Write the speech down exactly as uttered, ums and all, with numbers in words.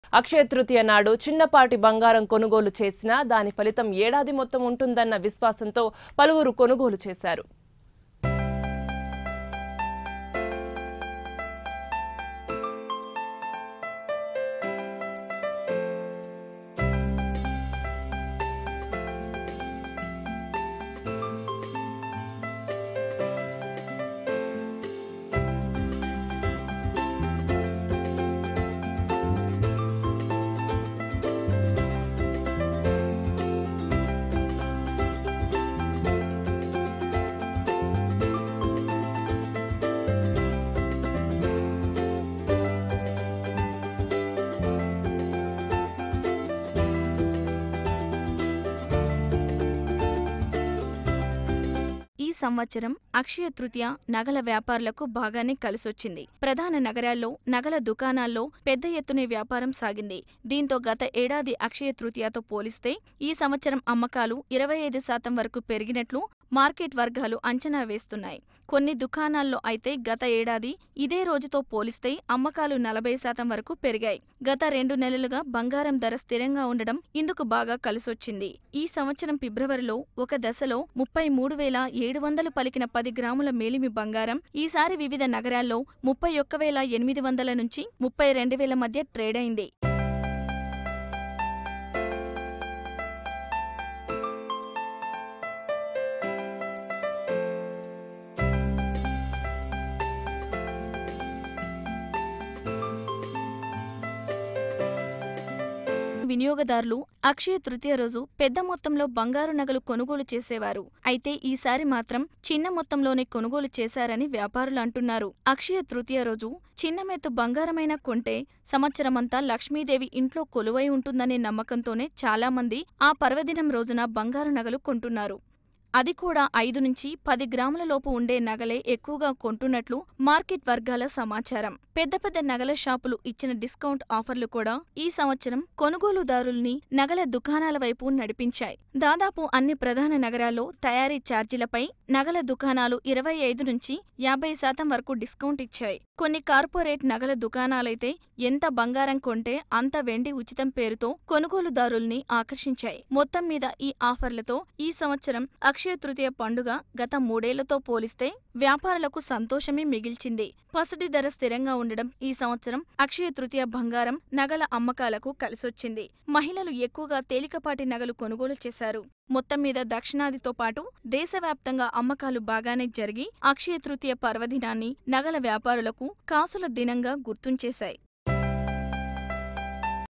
అక్షయ తృతీయ నాడు చిన్నపాటి బంగారం కొనుగోలు చేసినా దాని ఫలితం ఏడాది మొత్తం ఉంటుందన్న విశ్వాసంతో పలువురు కొనుగోలు చేశారు. ఈ సంవత్సరం అక్షయ తృతీయ నగల వ్యాపారులకు బాగానే కలిసొచ్చింది. ప్రధాన నగరాల్లో నగల దుకాణాల్లో పెద్ద ఎత్తునే వ్యాపారం సాగింది. దీంతో గత ఏడాది అక్షయ తృతీయతో పోలిస్తే ఈ సంవత్సరం అమ్మకాలు ఇరవై ఐదు శాతం వరకు పెరిగినట్లు మార్కెట్ వర్గాలు అంచనా వేస్తున్నాయి. కొన్ని దుకాణాల్లో అయితే గత ఏడాది ఇదే రోజుతో పోలిస్తే అమ్మకాలు నలభై శాతం వరకు పెరిగాయి. గత రెండు నెలలుగా బంగారం ధర స్థిరంగా ఉండడం ఇందుకు బాగా కలిసొచ్చింది. ఈ సంవత్సరం ఫిబ్రవరిలో ఒక దశలో ముప్పై మూడు వేల ఏడు వందలు పలికిన పది గ్రాముల మేలిమి బంగారం ఈసారి వివిధ నగరాల్లో ముప్పై ఒక్క వేల ఎనిమిది వందల నుంచి ముప్పై రెండు వేల మధ్య ట్రేడైంది. వినియోగదారులు అక్షయ తృతీయ రోజు పెద్ద మొత్తంలో బంగారు నగలు కొనుగోలు చేసేవారు. అయితే ఈసారి మాత్రం చిన్న మొత్తంలోనే కొనుగోలు చేశారని వ్యాపారులు అంటున్నారు. అక్షయ తృతీయ రోజు చిన్న మెత్తు బంగారమైనా కొంటే సంవత్సరమంతా లక్ష్మీదేవి ఇంట్లో కొలువై ఉంటుందనే నమ్మకంతోనే చాలామంది ఆ పర్వదినం రోజున బంగారు నగలు కొంటున్నారు. అది కూడా ఐదు నుంచి పది గ్రాముల లోపు ఉండే నగలే ఎక్కువగా కొంటున్నట్లు మార్కెట్ వర్గాల సమాచారం. పెద్ద పెద్ద నగల షాపులు ఇచ్చిన డిస్కౌంట్ ఆఫర్లు కూడా ఈ సంవత్సరం కొనుగోలుదారుల్ని నగల దుకాణాల వైపు నడిపించాయి. దాదాపు అన్ని ప్రధాన నగరాల్లో తయారీ ఛార్జీలపై నగల దుకాణాలు ఇరవై ఐదు నుంచి యాభై శాతం వరకు డిస్కౌంట్ ఇచ్చాయి. కొన్ని కార్పొరేట్ నగల దుకాణాలైతే ఎంత బంగారం కొంటే అంత వెండి ఉచితం పేరుతో కొనుగోలుదారుల్ని ఆకర్షించాయి. మొత్తం మీద ఈ ఆఫర్లతో ఈ సంవత్సరం అక్షయ తృతీయ పండుగ గత మూడేళ్లతో పోలిస్తే వ్యాపారులకు సంతోషమే మిగిల్చింది. పసిడి ధర స్థిరంగా ఉండడం ఈ సంవత్సరం అక్షయ తృతీయ బంగారం నగల అమ్మకాలకు కలిసొచ్చింది. మహిళలు ఎక్కువగా తేలికపాటి నగలు కొనుగోలు చేశారు. మొత్తం మీద దక్షిణాదితో పాటు దేశవ్యాప్తంగా అమ్మకాలు బాగానే జరిగి అక్షయ తృతీయ పర్వదినాన్ని నగల వ్యాపారులకు కాసుల దినంగా గుర్తుంచేశాయి.